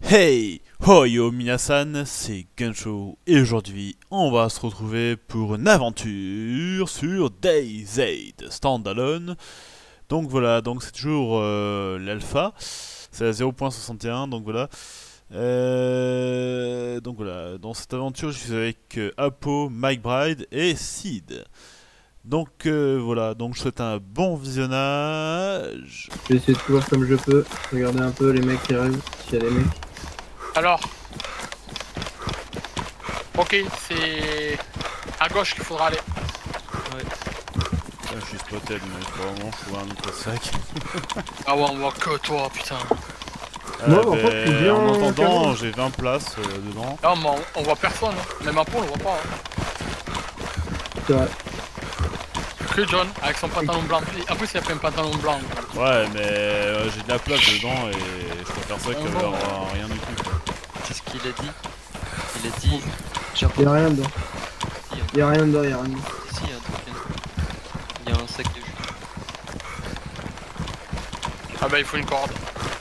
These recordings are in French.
Hey, Hoyo Minasan, c'est Gensho et aujourd'hui on va se retrouver pour une aventure sur DayZ Standalone. Donc voilà, donc c'est toujours l'alpha, c'est la 0.61, donc voilà. Donc voilà, dans cette aventure je suis avec Apo, Mike Bride et Sid. Donc voilà, donc je souhaite un bon visionnage. Je vais essayer de courir comme je peux. Regardez un peu les mecs qui arrivent, s'il y a des mecs. Alors, ok, c'est à gauche qu'il faudra aller. Ouais. Là, je suis spotted, mais faut vraiment trouver un autre sac. Ah ouais, on voit que toi, putain. Non, en fait, c'est bien en attendant, calme. j'ai 20 places dedans. Là, on voit personne, hein. Même un pot, on le voit pas. Hein. C'est vrai. Que John, avec son pantalon blanc. En plus, il a pris un pantalon blanc. Ouais, mais j'ai de la place dedans et je préfère ça que rien du tout. Quoi. C'est ce qu'il a dit. Il a dit. Y'a rien dedans. Y'a rien dedans, y'a rien dedans. Si, il y a un truc là. Il y a un sac de jus. Ah bah, il faut une corde.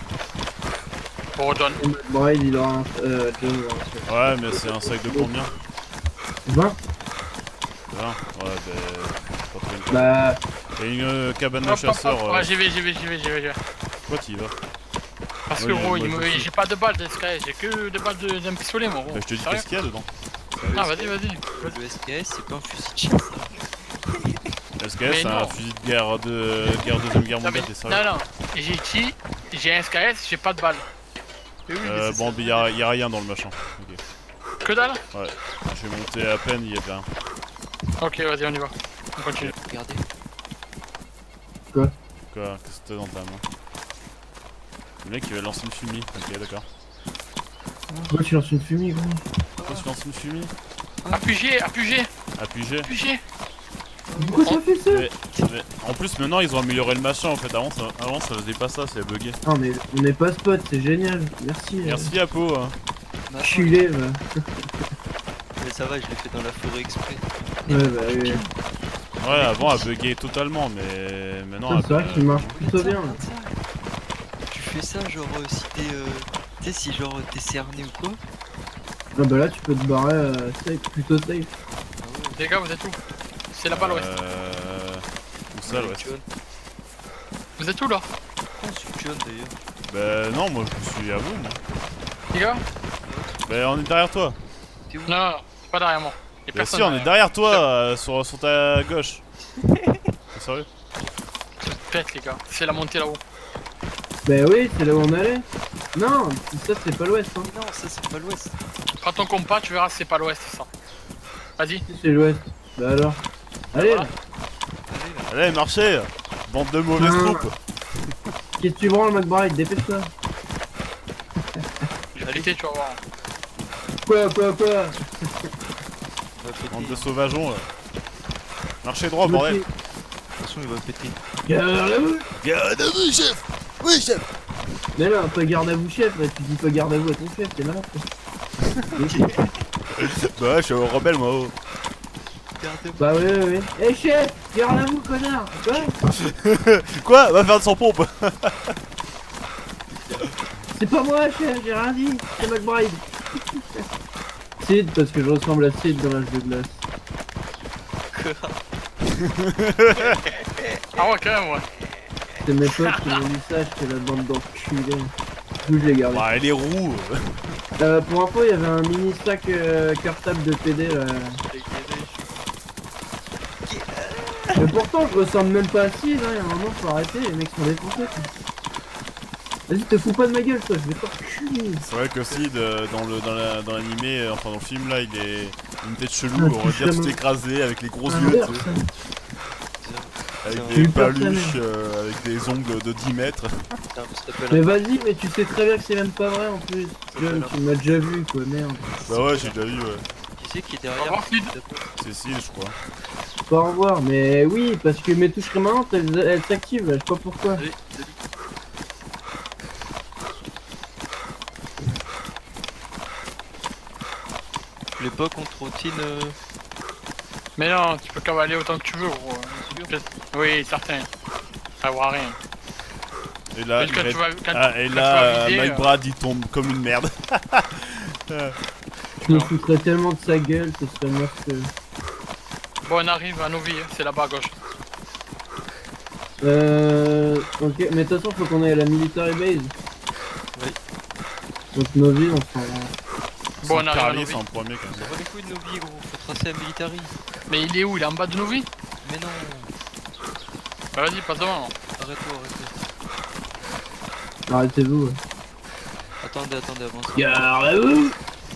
Pour John. Bride, il aura un. John, Ouais, mais c'est un sac de combien 20. 20. Ouais, pas trop une Bah. Il y a une cabane de Hop, hop, chasseurs. hop. Ouais, j'y vais. Pourquoi t'y vas Parce Ouais, que gros, moi, j'ai pas de balles d'SKS, j'ai que des balles d'un pistolet, moi. Gros. Bah, je te dis Sérieux qu'est-ce qu'il y a dedans. Ah, vas-y. Le SKS, c'est pas un fusil de chasse. SKS, Mais c'est un non. fusil de guerre de Deuxième Guerre Non, mais, mondiale, t'es sérieux non, j'ai un SKS, j'ai pas de balles. Mais oui, mais Bon, ça. y a rien dans le machin. Ok. Que dalle? Ouais, j'ai monté à peine, il y a rien. Ok, vas-y, on y va. On continue. Regardez. Quoi qu'est-ce que t'as dans ta main Le mec il va lancer une fumée. Ok, d'accord. Pourquoi tu lances une fumée, gros? Pourquoi tu lances une fumée Appuyez. Appuyé. Pourquoi t'as fait ça? En plus maintenant ils ont amélioré le machin en fait, avant ça faisait pas ça, c'est bugué. Non, mais on n'est pas spot, c'est génial. Merci. Merci Apo. Mais Chulé, va. Mais ça va, je l'ai fait dans la forêt exprès. Ouais, bah oui. Ouais, avant elle buguait totalement, mais maintenant C'est vrai qu'il marche plutôt bien. Là. Tu fais ça, genre, si t'es. Tu sais, si genre t'es cerné ou quoi. Ah bah là, tu peux te barrer safe, plutôt safe. Ah ouais. Les gars, vous êtes où? C'est là-bas à l'ouest. Où ça l'ouest John. Vous êtes où là? On suit John d'ailleurs. Bah non, moi je suis à vous moi. Les gars? Bah on est derrière toi. T'es où? Non, c'est pas derrière moi. Y'a Bah personne. si on est derrière toi, sur ta gauche. T'es sérieux Je pète les gars, c'est la montée là-haut. Bah oui, c'est là où on allait. Non, ça c'est pas l'ouest, hein. Non, ça c'est pas l'ouest. Prends ton compas, tu verras, c'est pas l'ouest ça. Vas-y. Si, c'est l'ouest. Bah alors. Allez, Voilà. là. Allez là. Allez, marchez bande de mauvaises Non. troupes. Qu'est-ce que tu branles, McBride? Dépêche-toi. Je vais péter, tu vas voir. Quoi? On va péter. Bande de De sauvageons là. Marchez droit bordel. toute façon, il va péter. Garde à vous. Garde à vous chef. Oui chef. Mais là, pas garde à vous, chef. Là, tu dis pas garde à vous à ton chef, t'es malade. Quoi. Bah ouais, je suis rebelle moi. Oh. Regardez-moi. Bah oui. Eh chef, garde à vous, connard. Quoi? Quoi va faire de son pompe. C'est pas moi, chef, j'ai rien dit. C'est McBride. Sid, parce que je ressemble à Sid dans l'âge de glace. Ah ouais, quand même, ouais. C'est mes potes qui m'ont dit ça, j'étais la bande d'enculés. D'où je l'ai gardé. Bah elle est roux. Pour info, il y avait un mini sac cartable de PD là. Mais pourtant, je ressemble même pas à Sid, hein. Il y a un moment, faut arrêter, les mecs sont défoncés. Quoi. Vas-y, te fous pas de ma gueule, toi, je vais t'enculer. C'est vrai que Sid dans l'animé, enfin dans le film là, il est une tête chelou, Ah, on va dire putain, tout écrasé avec les gros Ah, yeux, merde, tu sais, ça. avec C'est des un- paluches, avec des ongles de 10 mètres. Putain, ça s'appelle Mais un- vas-y, mais tu sais très bien que c'est même pas vrai en plus. John, tu m'as déjà vu quoi, merde. Bah ouais, j'ai déjà vu, ouais. Tu sais qui est Au derrière? revoir, Sid. C'est Sid, je crois. Faut au revoir, mais oui, parce que mes touches permanentes elles s'activent là, je sais pas pourquoi. Salut, salut. Tu voulais pas qu'on trottine Mais non, tu peux cavaler autant que tu veux, gros. Oui, certain. Ça va rien. Et là, Quand tu vas, quand ah, et quand là tu vas viser, Mike Brad il tombe comme une merde. Je me foutrais tellement de sa gueule, ce serait monstrueux. Bon, on arrive à Novi, c'est là-bas à gauche. Ok, mais de toute façon, faut qu'on aille à la military base. Oui. Donc nos villes, on s'en va. Bon, on arrive à Carly, Novi. c'est en premier quand Ça même. va les couilles de nos vies, gros. Faut tracer à Military. Mais il est où? Il est en bas de Novi? Mais non. Bah vas-y, passe devant. Arrête-toi, arrêtez. Arrêtez-vous. Ouais. Attendez, avancez. Garez-vous.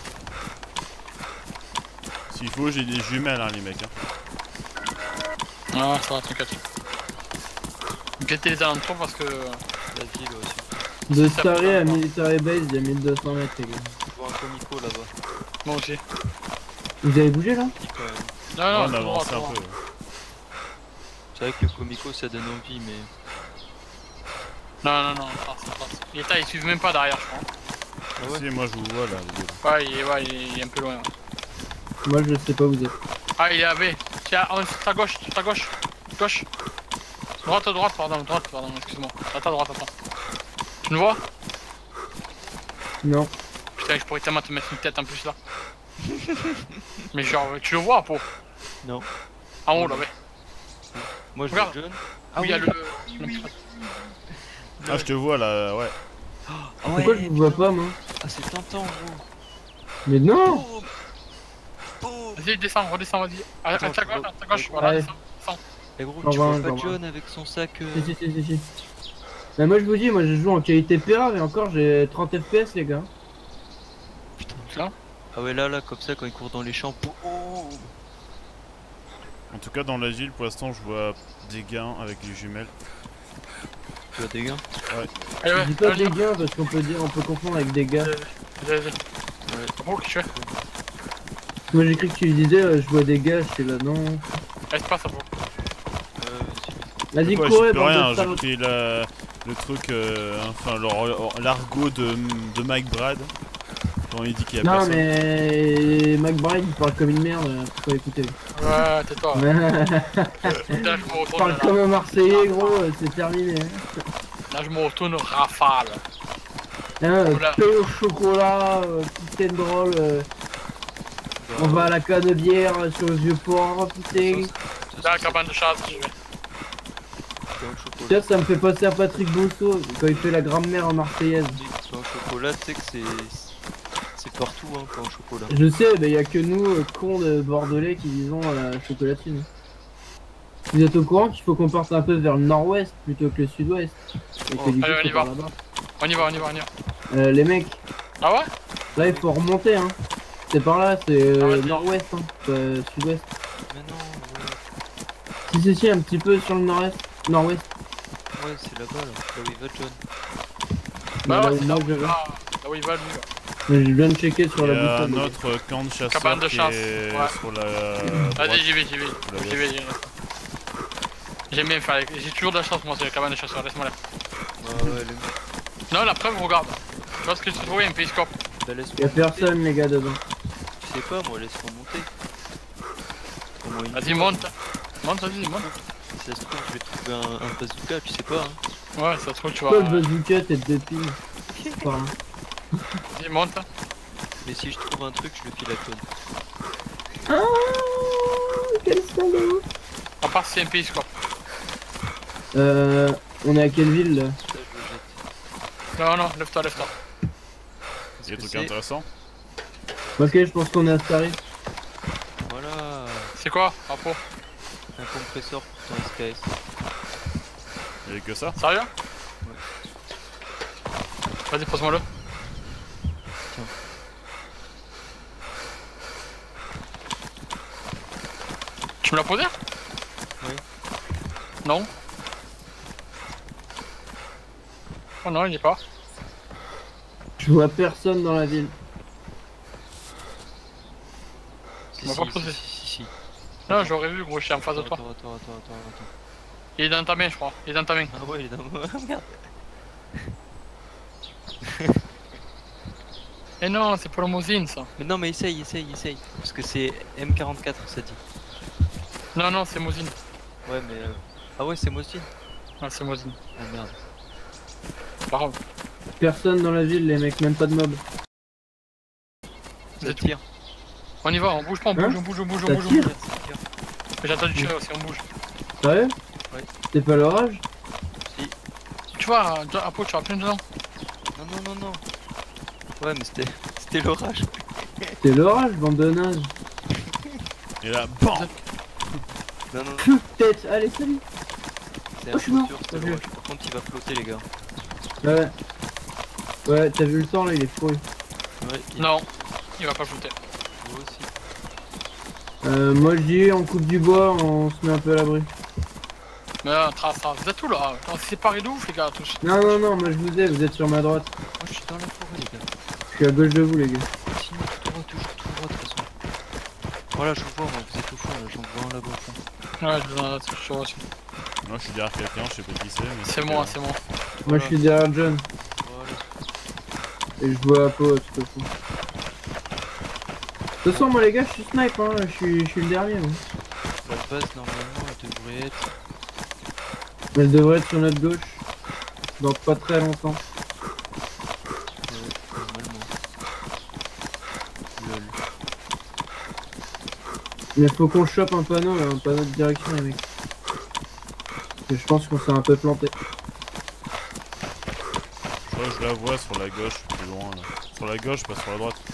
S'il faut, j'ai des jumelles, hein, les mecs. Hein. Ah, ça va, t'inquiète. Guettez les alentours parce que... La ville aussi. De Ça Starry peut à pas. military base, il y a 1200 mètres, les gars. Je vois un comico là-bas. Moi aussi. Vous avez bougé là? Petit quand même. Non, Ouais, non, on tout droit, avance tout un droit. peu. C'est vrai que le comico ça donne envie, mais. Non, ça passe. Ils suivent même pas derrière, je crois. Ah ouais. Si, moi je vous vois là. les gars. Ouais, il est un peu loin. Ouais. Moi, je sais pas où vous êtes. Ah, il est à B. Tiens, sur ta gauche, Gauche. Droite, pardon, excuse-moi. Attends, droite. Tu me vois? Non. Putain, je pourrais tellement te mettre une tête en plus là. Mais genre, tu le vois, Apo? Non. En haut là, ouais. Moi je vois Regarde. John. Où il y a le... Ah, je te vois là, ouais. Ah Pourquoi je vous vois pas, moi? Ah c'est tentant gros. Mais non! Boum. Boum. Vas-y, redescends, vas-y. À Attends, ta gauche, voilà, Ouais. descends. Eh gros, J'en tu vois vois un, pas j'en vois John avec son sac Si. Bah, moi, je vous dis, moi, je joue en qualité PA, mais encore, j'ai 30 FPS, les gars. Putain. Là. Ah ouais là, comme ça quand il court dans les champs. Boum. En tout cas, dans la ville, pour l'instant, je vois des gains avec les jumelles. Tu vois des gars. Allez, Je ouais, dis pas allez, des gains, parce qu'on peut dire, on peut confondre avec des gars. Vas-y. Oh, qu'est-ce que tu fais? Moi, j'ai cru que tu disais, je vois des gars, j'étais là, non. Espace, Apo. Vas-y, Ouais, courez, j'y peux bande rien, de j'ai salauds. pris le truc, enfin l'argot de Mike Brad. Quand il dit qu'il y a Non, personne. mais McBride, il parle comme une merde, faut pas écouter. Ouais, tais-toi. Il Là, je me retourne. parle comme un Marseillais, gros, c'est terminé. Là, je me retourne rafale. Hein, Oula. pain au chocolat, petite drôle, on va à la canne de bière sur le vieux port, putain. Là, la cabane de chasse, je vais. Tiens, ça me fait penser à Patrick Bousseau quand il fait la grand-mère marseillaise. Pain au chocolat, tu sais que c'est partout hein, pain au chocolat. Je sais, mais y a que nous, cons de Bordelais, qui disons la chocolatine. Vous êtes au courant qu'il faut qu'on parte un peu vers le nord-ouest plutôt que le sud-ouest? Et que du coup, allez, on y faut va. par là-bas. On y va. Les mecs, Ah ouais? là il faut remonter, hein. C'est par là, c'est Ah, vas-y. nord-ouest, hein, sud-ouest. Mais non, Si, un petit peu sur le nord-est. Nord-ouest. ouais, c'est là-bas là où il va John. Bah, Bah là ouais, où c'est moi là je où il vais. va. Là où il va, lui. Ouais. Mais je viens de checker sur Il y la a boussole. les gars. notre camp de chasseurs Cabane de qui chasse, est ouais. sur la Vas-y, droite. j'y vais. J'aime bien faire j'ai toujours de la chance, moi, c'est la cabane de chasseurs, laisse-moi là. Ouais, le Non, la preuve, regarde. Tu vois ce que tu trouves, il y a un périscope. bah, laisse-moi Y'a monter. personne, les gars, dedans. Tu sais pas, moi, laisse-moi monter. Comment il Vas-y, faut, monte. Monte. Si ça se trouve, je vais trouver un bazooka, tu sais pas. Hein. Ouais, ça se trouve, tu vas. Toi, le bazooka, tête de pile. Voilà. Vas-y, monte. Mais si je trouve un truc, je le file à John. Ah, quel salaud. À part si c'est un périscope. On est à quelle ville, là? Ça, je le jette. Non, lève-toi. Il y a Parce des que trucs c'est- intéressants. Ok, je pense qu'on est à Starry. Voilà, C'est quoi, Apo? un compresseur pour ton SKS. Il y avait que ça. Sérieux? Vas-y, pose-moi-le. Tiens. Tu me l'as posé? Oui. Non. Oh non, il y est pas. Je vois personne dans la ville. Si, m'a si, pas posé. si. Non, j'aurais vu, gros, je suis en face de toi. Attends. Il est dans ta main, je crois. Il est dans ta main. Ah ouais, il est dans moi. Merde. Eh non, c'est pour le Mosin, ça. Mais non, mais essaye. Parce que c'est M44, ça dit. Non, c'est Mosin. Ouais, mais. Ah ouais, c'est moi aussi. Ah, c'est Mosin. Ah merde. C'est pas grave. Personne dans la ville, les mecs, même pas de mob. C'est Ça tout. tire. On y va, on bouge pas, on bouge, Hein on bouge, on bouge, on Ça bouge, on tire bouge. Ça tire. Mais j'ai entendu tirer aussi, on bouge. Sérieux? Ouais. C'est pas l'orage? Si. Tu vois, un pot, tu vas plein dedans. Non, non, non, non. Ouais, mais c'était l'orage. C'est l'orage, bande de nazes. Et là, BAM! Non, non, Pfff, tête, allez, salut. c'est Oh, je suis mort. sûr, c'était Ok. l'orage. Par contre, il va flotter, les gars. Ouais. Ouais, t'as vu le temps là, il est pourri. Ouais, Non, il va pas flouter. Moi aussi. Moi je dis, on coupe du bois, on se met un peu à l'abri. Mais trace, vous êtes où là? On s'est séparés de ouf les gars tous. Non, non, non, moi je vous ai, vous êtes sur ma droite. Moi, je suis dans la forêt, les gars. Je suis à gauche de vous, les gars. Continue tout droit, toujours tout droit, de toute façon. Voilà, je vous vois, moi, vous êtes au fond, là, j'en vois un là-bas au fond. Ouais, je vous en je suis aussi. Moi je suis derrière quelqu'un, je sais pas qui c'est. Mais C'est moi, c'est moi. Moi je suis derrière John, Voilà. et je vois Apo, de toute façon. De toute façon, moi les gars, je suis snipe, hein, je suis le dernier. Moi. La base, normalement, elle devrait être... Elle devrait être sur notre gauche, dans pas très longtemps. normalement. Lol. Mais faut qu'on chope un panneau de direction, les mecs. Parce que je pense qu'on s'est un peu planté. Je crois que je la vois sur la gauche, plus loin là. Sur la gauche, pas sur la droite.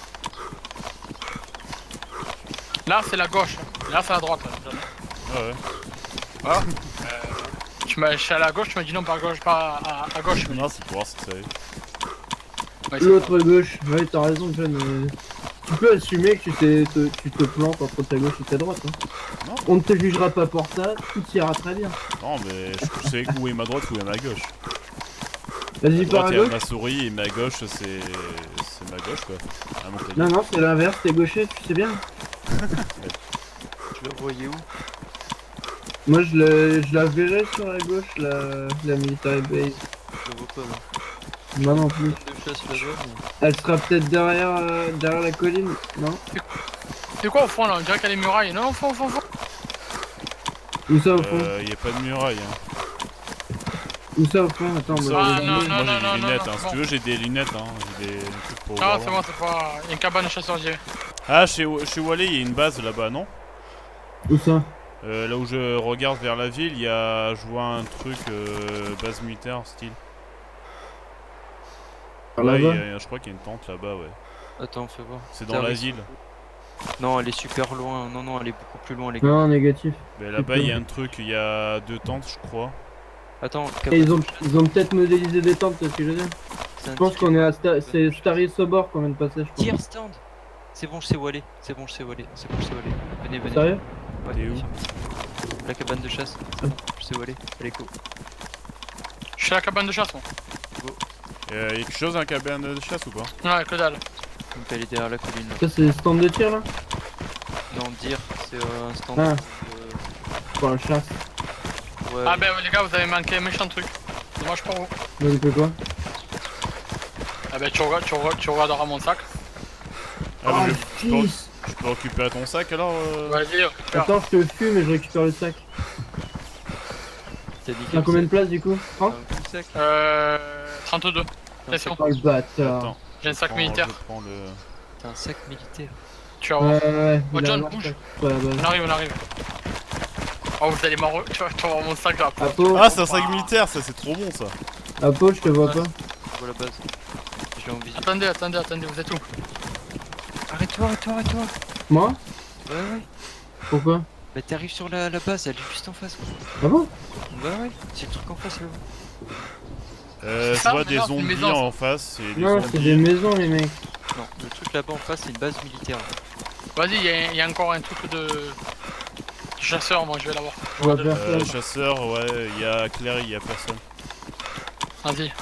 Là c'est la gauche, là c'est la droite. Là. Ah ouais. Voilà. Je suis à la gauche, tu m'as dit non, pas à gauche, pas à gauche. Non, c'est pour voir si ça y est. Ouais, c'est L'autre gauche, ouais, t'as raison, John. Tu peux assumer que tu te plantes entre ta gauche et ta droite. Hein. Non. On ne te jugera pas pour ça, tout ira très bien. Non, mais je sais où est ma droite, où est ma gauche. Vas-y, Ma par droite, à il y a gauche. ma souris et ma gauche, c'est ma gauche quoi. À mon côté. Non, non, c'est l'inverse, t'es gaucher, tu sais bien. Tu la voyais où? Moi, je la verrai sur la gauche, la military base. Je la vois pas, là. Moi non plus. De chasse là-bas, mais... Elle sera peut-être derrière la colline, non? C'est quoi au fond là? On dirait qu'il y a des murailles. Non, au fond, au fond, au fond. Où ça au fond? Y a pas de muraille hein. Où ça au fond? Attends, Ça, moi, Ah, je- non, moi non, j'ai non, des non, lunettes non, hein. Si non. tu veux, j'ai des lunettes hein. J'ai des trucs pour Non, voir c'est loin. bon, c'est pas. Il y a une cabane de chasseurs, j'y vais. Ah, chez Wally, il y a une base là-bas, non? Où ça? Là où je regarde vers la ville, il y a. Je vois un truc base militaire style. Par Ouais, là-bas? je crois qu'il y a une tente là-bas, ouais. Attends, fais voir. C'est dans la ville. Non, elle est super loin. Non, non, elle est beaucoup plus loin, les gars. Non, négatif. Mais là-bas, il y a un truc, il y a 2 tentes, je crois. Attends, Et ils ont peut-être modélisé des tentes, c'est ce que je veux dire. Je pense qu'on est à c'est Starry Sobor qu'on vient de passer, je pense. Tire stand. C'est bon, je sais où aller. C'est bon, je sais où aller. C'est bon, je sais où aller. Venez, venez. Sérieux? Ouais, T'es où? viens. La cabane de chasse. Je sais où aller. Allez, go. Je suis à la cabane de chasse, moi. Y a quelque chose dans la cabane de chasse ou pas? Ouais, que dalle. Donc, elle est derrière la colline. Là. Ça, c'est des stands de tir là? Non, dire, c'est un stand. Ah. Pour la chasse. Ouais. Ah, ben les gars, vous avez manqué un méchant truc. Dommage pour vous. Donc, tu fais quoi? Ah, ben tu regarderas mon sac. Ah, mais Oh, fils! je peux récupérer ton sac alors Vas-y, récupère. Attends, je te fume et je récupère le sac. T'as dit T'as combien de place du coup? 30? 32. Attention, Oh le bâtard. Attends. j'ai un sac militaire. Je prends le. T'as un sac militaire. Tu vas voir. Ouais, Oh, il a John, un bouge. sac. Ouais, bah. On arrive, on arrive. Oh, vous allez m'en tu vas voir mon sac là. Apo, Ah, c'est un sac militaire, ça c'est trop bon ça. Apo, je te vois pas. Je vois la base. J'ai envie. Attendez, vous êtes où? Arrête-toi, arrête-toi, arrête-toi. Moi? Ouais, ouais. Pourquoi? Bah, t'arrives sur la base, elle est juste en face. Ah bon? Bah, ouais. C'est le truc en face là. Je ça, vois mais des non, c'est une zombies maison, ça. en face et des Non, c'est des zombies. maisons les mecs. Non, le truc là-bas en face, c'est une base militaire. Vas-y, il y a encore un truc de chasseur, moi je vais l'avoir. Je vois personne. Chasseur, ouais, il y a Claire, il y a personne. Vas-y.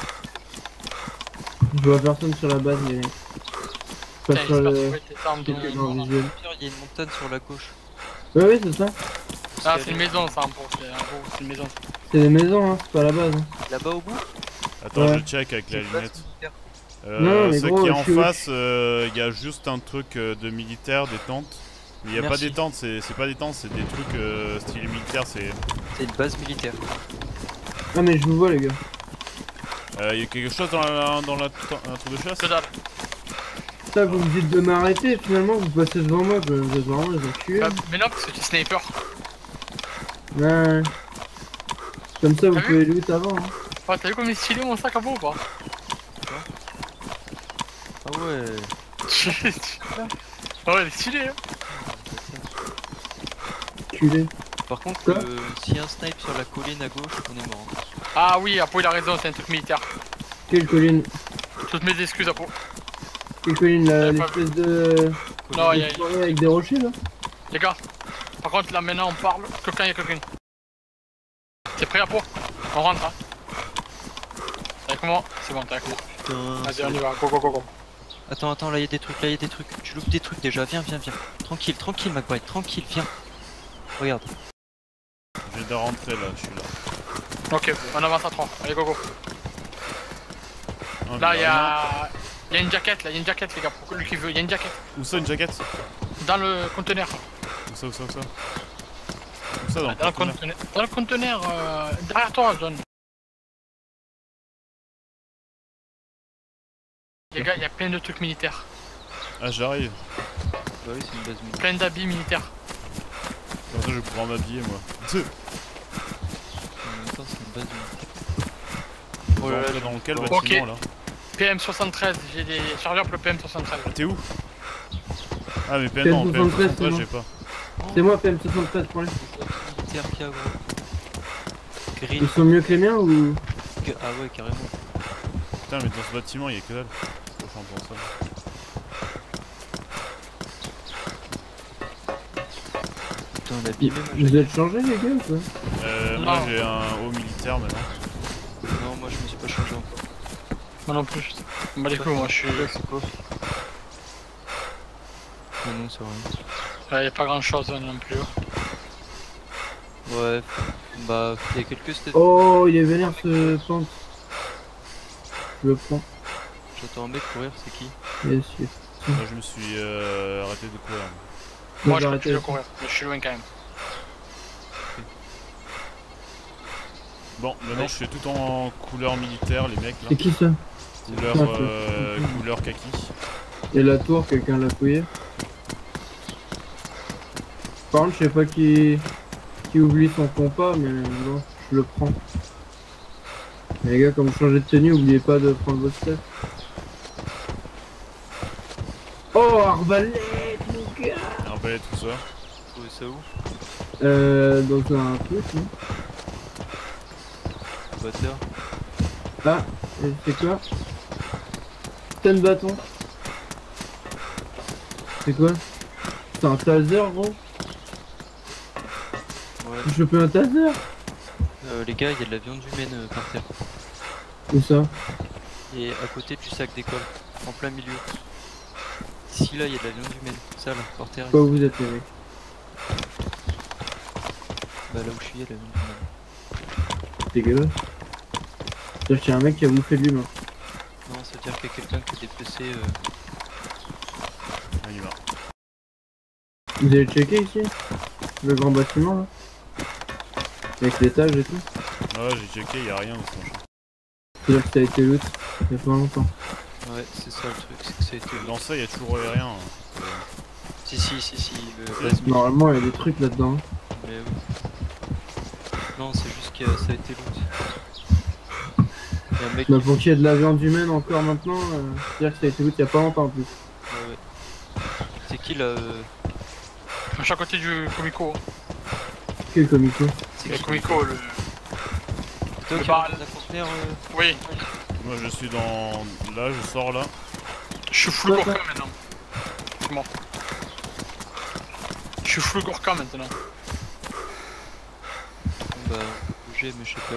Je vois personne sur la base les mecs. Pas Tiens, sur j'espère que le. tu vas t'étendre Quelques dans dans- le visuel. Il y a une montagne sur la gauche. Ouais, ouais, c'est ça. Ah, c'est une maison ça, en gros, c'est une maison. C'est des maisons, hein, c'est pas la base. Hein. Là-bas au bout. Attends, Ouais. je check avec la C'est une base lunette. militaire. Non, mais Ce gros, qui est en je suis- face, il y a juste un truc de militaire, des tentes. Mais il y a pas Merci. des tentes, c'est pas des tentes, c'est des trucs style militaire, c'est. C'est une base militaire. Ah, mais je vous vois les gars. Y a quelque chose dans la tour de chasse? Que dalle. Ça, vous me dites de m'arrêter, finalement, vous passez devant moi, vous êtes vraiment les enculés. Mais non, parce que tu es sniper. Ouais. Comme ça, vous T'as pouvez loot avant. Hein. Ouais, t'as vu comme il est stylé mon sac à peau ou pas? Ah ouais. Ah ouais, il est stylé hein. Enculé. Par contre, Quoi s'il y a un snipe sur la colline à gauche, on est mort. Hein. Ah oui, Apo il a raison, c'est un truc militaire. Quelle colline? Toutes mes excuses Apo. Quelle colline? J'avais pas L'espèce de... Non, de y a... forêt avec des rochers, là? Les gars, par contre là maintenant on parle, quelqu'un y'a quelqu'un. T'es prêt Apo? On rentre hein. T'es avec moi? C'est bon, t'es avec moi. Putain. Vas-y on y va, go go go go. Attends, là il y a des trucs, Tu loupes des trucs déjà, viens. Tranquille, McBride, tranquille, viens. Regarde. Je viens de rentrer là, je suis là. Ok, on avance à 3, allez go go. Ah, Là mais y'a une jaquette, là, y'a une jaquette les gars, pour lui qui veut, y'a une jaquette. Où ça, une jaquette? Dans le conteneur. Où ça? Où ça dans Dans le conteneur. Dans le conteneur, derrière toi, John. Les gars, y'a plein de trucs militaires. Ah, j'arrive. Bah oui, c'est une base militaire. Plein d'habits militaires. Comme ça, je vais pouvoir m'habiller moi. En même temps, c'est une base militaire. On va rentrer dans quel Ok. bâtiment là? PM73, j'ai des chargeurs pour le PM73. Ah, t'es où? Ah, mais non, PM73, PM73, c'est j'ai pas. C'est moi, PM73 pour les... Militaire qui a gros. Green. Ils sont mieux que les miens ou... Ah ouais, carrément. Putain, mais dans ce bâtiment, y'a que dalle. Faut que j'en pense ça. Putain, on a abîmé ma Vous êtes changés, les gars, ou quoi? Moi Non. j'ai un haut militaire maintenant. Non, moi je me suis pas changé encore. Moi non plus. Bah les coups, moi je suis... C'est quoi? Non, c'est rien. Y'a pas grand chose non plus. Ouais, bah, il y a quelques stats. Oh, il est vénère ce pente. Je le prends. J'entends un mec courir, c'est qui? Yes, yes. Moi je me suis arrêté de courir. Moi je j'arrête continue de aussi. courir, mais je suis loin quand même. Bon, maintenant je suis tout en couleur militaire, les mecs là. C'est qui ça? Couleur, couleur kaki. Et la tour, quelqu'un l'a fouillé? Par contre, je sais pas qui oublie son compas, mais bon, je le prends. Mais les gars, comme vous changez de tenue, oubliez pas de prendre vos steps. Oh, arbalète, mon gars! Arbalète, tout ça. Trouvez ça où? Dans un truc, non? Batteur. Ah, c'est quoi? T'as un bâton? C'est quoi? C'est un taser, gros? Ouais. J'ai chopé un taser? Les gars, il y a de la viande humaine par terre. Où ça? Et à côté du sac d'école, en plein milieu. Ici, là, il y a de la viande humaine. Ça, là, par terre. Quoi vous êtes, les mecs? Bah, là où je suis, il y a de la viande humaine. Dégueulasse. C'est-à-dire qu'il y a un mec qui a bouffé de l'humain. Non, ça veut dire qu'il y a quelqu'un qui a dépecé. On y va. Vous avez checké ici? Le grand bâtiment, là? Avec l'étage et tout? Ouais, j'ai checké, y'a rien dans ce machin. C'est-à-dire que ça a été loot il y a pas longtemps. Ouais, c'est ça le truc, c'est que ça a été. Dans ça, y'a toujours rien. Si, le base militaire. Normalement, il y a des trucs là-dedans. Mais oui. Non, c'est juste que ça a été loot. Il y a un mec Bah, pour qu'il y ait de la viande humaine encore maintenant, c'est-à-dire que ça a été loot il y a pas longtemps en plus. Ouais. C'est qui là Je suis à côté du Comico. Quel comico? C'est Le qui Comico, le... Toi le qui bar- rentre dans un conteneur Oui, Moi je suis dans. Là, je sors là. je suis full Gorka maintenant. C'est bon. Je suis full Gorka maintenant. Bah, bouger, mais je sais pas.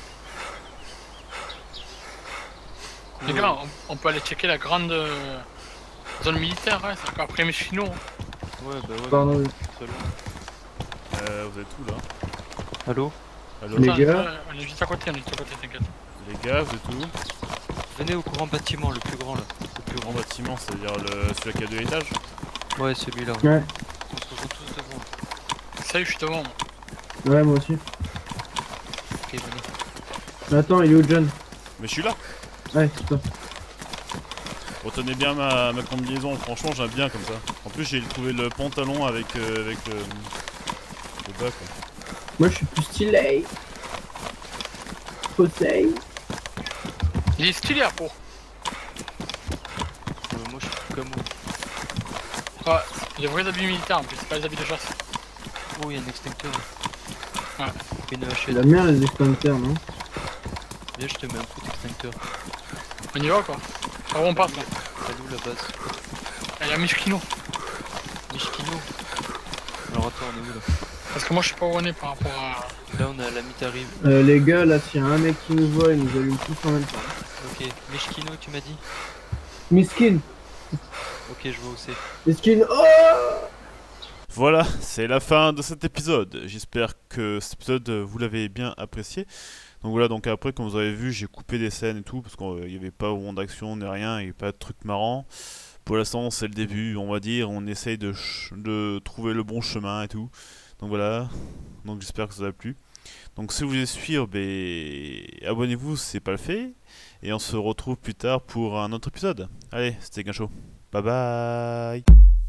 Les gars, on peut aller checker la grande zone militaire, hein, c'est après mes finaux. Ouais, bah ouais. Pardon. Très loin. Vous êtes où là? Allô? Allô? Les Attends, gars. on est juste à côté, t'inquiète. Les gars, vous êtes où? Venez au grand bâtiment, le plus grand là. Le plus Grand grand. bâtiment, c'est-à-dire celui qui a 2 étages? Ouais, celui-là. Ouais, On se retrouve tous devant. Salut, je suis devant. Moi. ouais, moi aussi. Ok, venez. Mais attends, il est où John? Mais je suis là. Ouais, c'est ça. Retenez bien ma combinaison, franchement j'aime bien comme ça. En plus j'ai trouvé le pantalon avec le bas quoi. Moi, je suis plus stylé. Conseil. Il est stylé à peau. Moi je suis plus comme vous. Ouais, il y a des vrais habits militaires en plus, c'est pas les habits de chasse. Oh, il y a un extincteur. Ouais. Une C'est hachette. la merde, les extincteurs, non? Viens, je te mets un coup d'extincteur. On y va quoi. Par où on passe là? Elle est où la base? Il y a Mishkino. Mishkino. Alors attends, on est où là? Parce que moi je sais pas où on est par rapport à... Là on est à la Mitari. Les gars, là, s'il y a un mec qui nous voit, il nous allume tous en même temps. Ok, Mishkino tu m'as dit? Miskin. Ok, je vois où c'est. Miskin. Oh! Voilà, c'est la fin de cet épisode. J'espère que cet épisode vous l'avez bien apprécié. Donc voilà, donc après comme vous avez vu j'ai coupé des scènes et tout parce qu'il n'y avait pas vraiment d'action ni rien, il n'y avait pas de trucs marrants. Pour l'instant c'est le début on va dire, on essaye de trouver le bon chemin et tout. Donc voilà, donc j'espère que ça vous a plu. Donc si vous voulez suivre, abonnez-vous si c'est pas le fait. Et on se retrouve plus tard pour un autre épisode. Allez, c'était Guincho. Bye bye.